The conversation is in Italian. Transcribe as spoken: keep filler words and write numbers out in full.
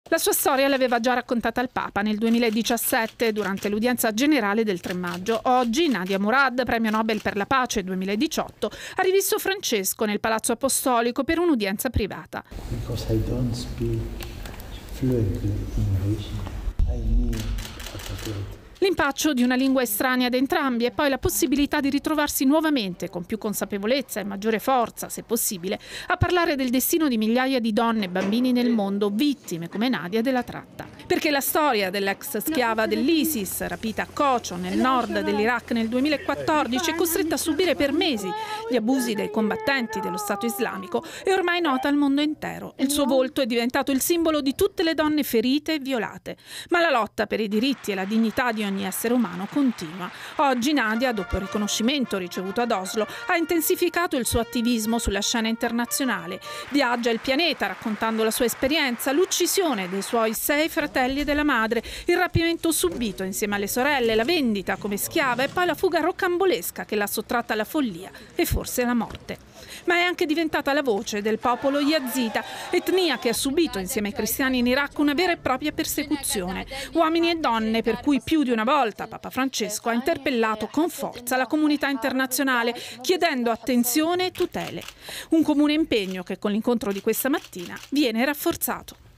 La sua storia l'aveva già raccontata al Papa nel duemiladiciassette durante l'udienza generale del tre maggio. Oggi Nadia Murad, premio Nobel per la pace duemiladiciotto, ha rivisto Francesco nel Palazzo Apostolico per un'udienza privata. Because I don't speak fluently English, I need a translator. L'impaccio di una lingua estranea ad entrambi e poi la possibilità di ritrovarsi nuovamente, con più consapevolezza e maggiore forza, se possibile, a parlare del destino di migliaia di donne e bambini nel mondo, vittime come Nadia della tratta. Perché la storia dell'ex schiava dell'ISIS, rapita a Kocho, nel nord dell'Iraq nel duemilaquattordici, e costretta a subire per mesi gli abusi dei combattenti dello Stato islamico, è ormai nota al mondo intero. Il suo volto è diventato il simbolo di tutte le donne ferite e violate. Ma la lotta per i diritti e la dignità di ogni essere umano continua. Oggi Nadia, dopo il riconoscimento ricevuto ad Oslo, ha intensificato il suo attivismo sulla scena internazionale. Viaggia il pianeta raccontando la sua esperienza, l'uccisione dei suoi sei fratelli e della madre, il rapimento subito insieme alle sorelle, la vendita come schiava e poi la fuga rocambolesca che l'ha sottratta alla follia e forse alla morte. Ma è anche diventata la voce del popolo yazida, etnia che ha subito insieme ai cristiani in Iraq una vera e propria persecuzione. Uomini e donne per cui più di una volta Papa Francesco ha interpellato con forza la comunità internazionale chiedendo attenzione e tutele. Un comune impegno che con l'incontro di questa mattina viene rafforzato.